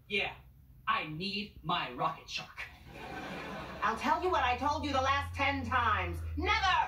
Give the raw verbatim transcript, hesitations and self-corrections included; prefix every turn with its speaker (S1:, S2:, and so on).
S1: Yeah, I need my rocket shark.
S2: I'll tell you what I told you the last ten times. Never